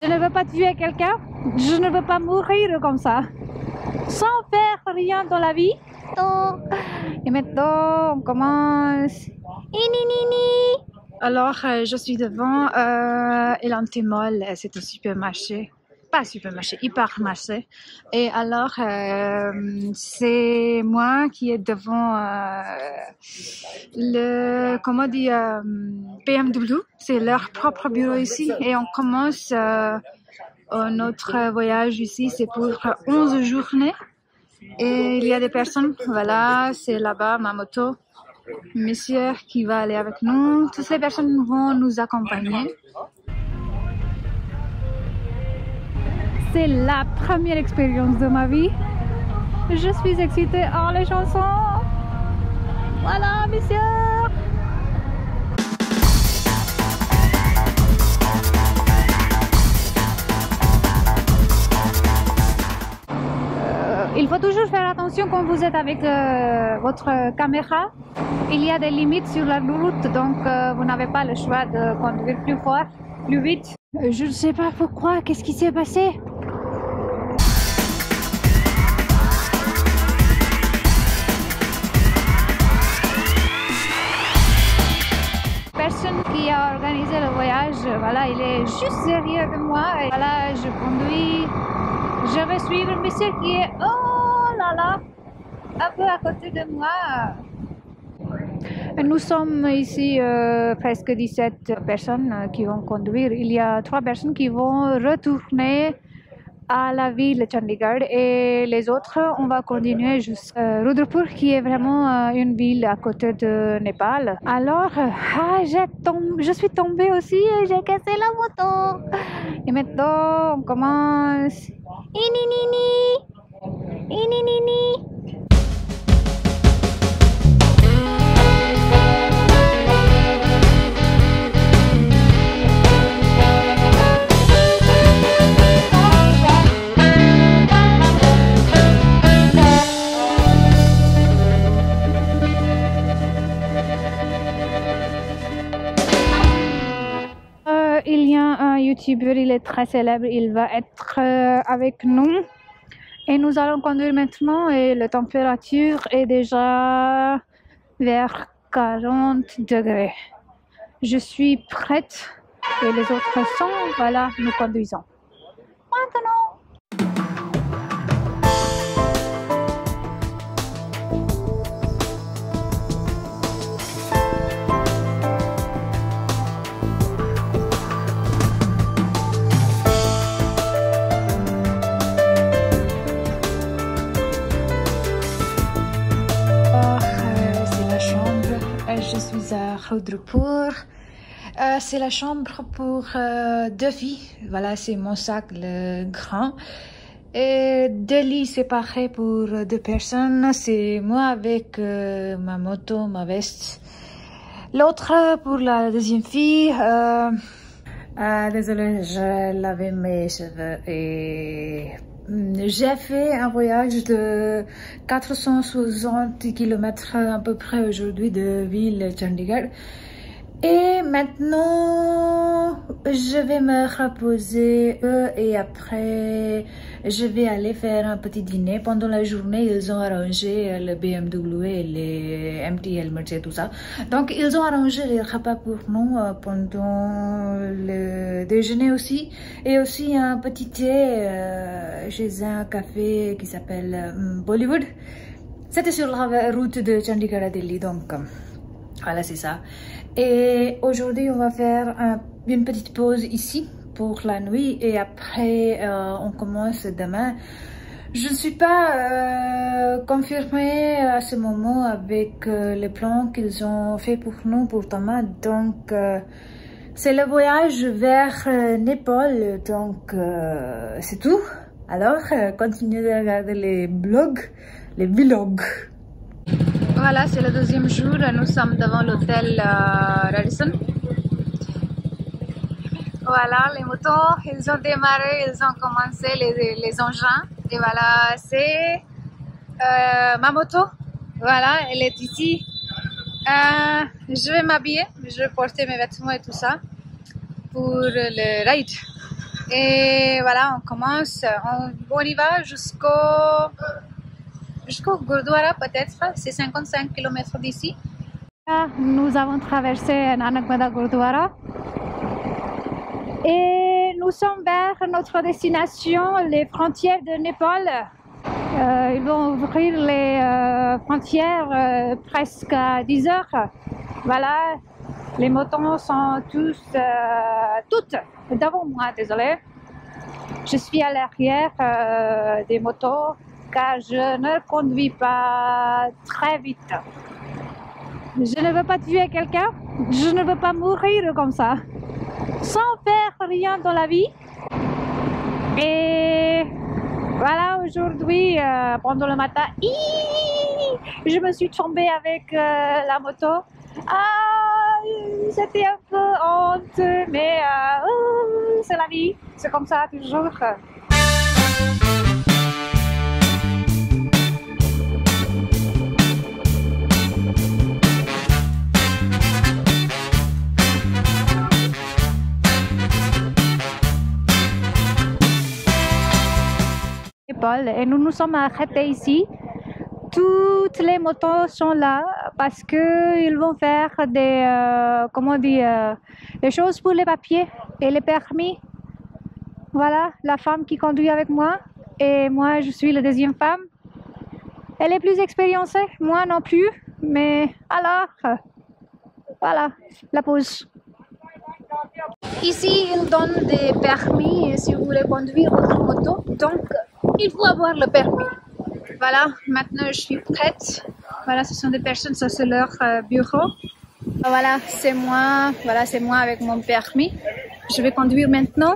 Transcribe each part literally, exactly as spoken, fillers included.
Je ne veux pas tuer quelqu'un. Je ne veux pas mourir comme ça. Sans faire rien dans la vie. Et maintenant, on commence. Alors, euh, je suis devant euh, Elan Mall. C'est un supermarché. Pas supermarché, hypermarché. Et alors, euh, c'est moi qui est devant euh, le, comment dire, euh, B M W. C'est leur propre bureau ici. Et on commence euh, notre voyage ici. C'est pour onze journées. Et il y a des personnes, voilà, c'est là-bas ma moto. Monsieur qui va aller avec nous. Toutes les personnes vont nous accompagner. C'est la première expérience de ma vie. Je suis excitée par les chansons. Voilà, monsieur. Euh, il faut toujours faire attention quand vous êtes avec euh, votre caméra. Il y a des limites sur la route, donc euh, vous n'avez pas le choix de conduire plus fort, plus vite. Euh, je ne sais pas pourquoi. Qu'est-ce qui s'est passé? Personne qui a organisé le voyage, voilà, il est juste derrière de moi. Et voilà, je conduis. Je vais suivre le monsieur qui est, oh là là, un peu à côté de moi. Nous sommes ici euh, presque dix-sept personnes qui vont conduire. Il y a trois personnes qui vont retourner à la ville de Chandigarh et les autres, on va continuer jusqu'à Rudrapur qui est vraiment euh, une ville à côté de Népal. Alors, ah, tombé, je suis tombée aussi et j'ai cassé la moto. Et maintenant, on commence. Ininini, ininini. Il y a un youtubeur, il est très célèbre, il va être euh, avec nous et nous allons conduire maintenant et la température est déjà vers quarante degrés. Je suis prête et les autres sont, voilà, nous conduisons. Maintenant. Je suis à Rudrapur. Euh, c'est la chambre pour euh, deux filles. Voilà, c'est mon sac, le grand. Et deux lits séparés pour deux personnes. C'est moi avec euh, ma moto, ma veste. L'autre pour la deuxième fille. Euh, euh, désolée, j'ai lavé mes cheveux et... J'ai fait un voyage de quatre cent soixante kilomètres à peu près aujourd'hui de ville Chandigarh. Et maintenant, je vais me reposer et après, je vais aller faire un petit dîner. Pendant la journée, ils ont arrangé le B M W et les M T helmets et tout ça. Donc, ils ont arrangé les repas pour nous pendant le déjeuner aussi. Et aussi un petit thé euh, chez un café qui s'appelle euh, Bollywood. C'était sur la route de Chandigarh à Delhi, donc euh, voilà, c'est ça. Et aujourd'hui, on va faire un, une petite pause ici pour la nuit et après, euh, on commence demain. Je ne suis pas euh, confirmée à ce moment avec euh, les plans qu'ils ont fait pour nous, pour Thomas. Donc, euh, c'est le voyage vers euh, Népal. Donc, euh, c'est tout. Alors, euh, continuez de regarder les blogs, les vlogs. Voilà, c'est le deuxième jour. Nous sommes devant l'hôtel euh, Radisson. Voilà, les motos, ils ont démarré, ils ont commencé les, les engins. Et voilà, c'est euh, ma moto. Voilà, elle est ici. Euh, je vais m'habiller, je vais porter mes vêtements et tout ça pour le ride. Et voilà, on commence, on, on y va jusqu'au jusqu'au Gurdwara peut-être, c'est cinquante-cinq kilomètres d'ici. Nous avons traversé Nanak Mada Gurdwara et nous sommes vers notre destination, les frontières de Népal. Euh, ils vont ouvrir les euh, frontières euh, presque à dix heures. Voilà, les motos sont tous, euh, toutes devant moi, désolé. Je suis à l'arrière euh, des motos car je ne conduis pas très vite. Je ne veux pas tuer quelqu'un, je ne veux pas mourir comme ça, sans faire rien dans la vie. Et voilà, aujourd'hui, euh, pendant le matin, je me suis tombée avec euh, la moto. Ah, c'était un peu honte, mais euh, oh, c'est la vie, c'est comme ça toujours. Et nous nous sommes arrêtés ici. Toutes les motos sont là parce qu'ils vont faire des, euh, comment dire, euh, des choses pour les papiers et les permis. Voilà, la femme qui conduit avec moi et moi je suis la deuxième femme. Elle est plus expérimentée, moi non plus, mais alors, voilà, la pause. Ici, ils donnent des permis si vous voulez conduire votre moto, donc il faut avoir le permis. Voilà, maintenant je suis prête. Voilà, ce sont des personnes, ça c'est leur euh, bureau. Voilà, c'est moi, voilà, c'est moi avec mon permis. Je vais conduire maintenant.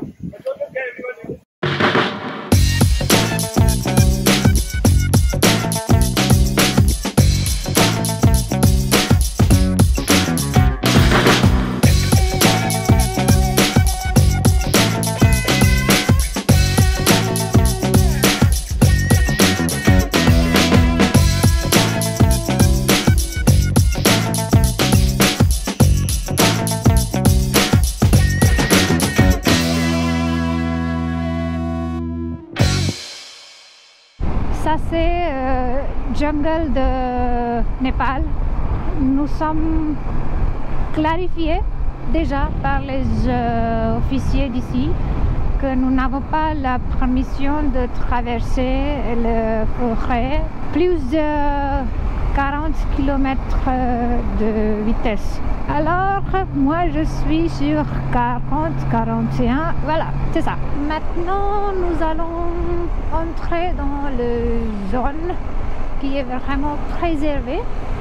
Ça c'est euh, jungle de Népal. Nous sommes clarifiés déjà par les euh, officiers d'ici que nous n'avons pas la permission de traverser le forêt plus de quarante kilomètres de vitesse. Alors moi je suis sur quarante, quarante et un, voilà, c'est ça. Maintenant nous allons entrer dans la zone qui est vraiment préservée.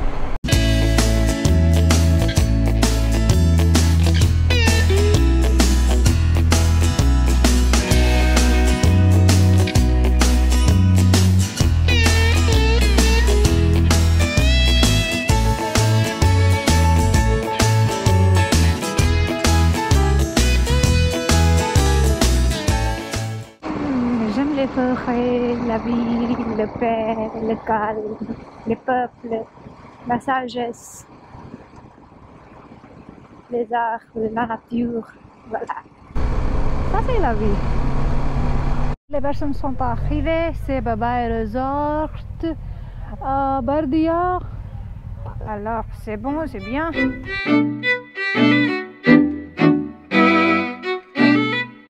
Les forêts, la vie, le paix, le calme, les peuples, la sagesse, les arts, la nature, voilà. Ça c'est la vie. Les personnes sont arrivées, c'est Baba et Resort à Bardia. Alors c'est bon, c'est bien.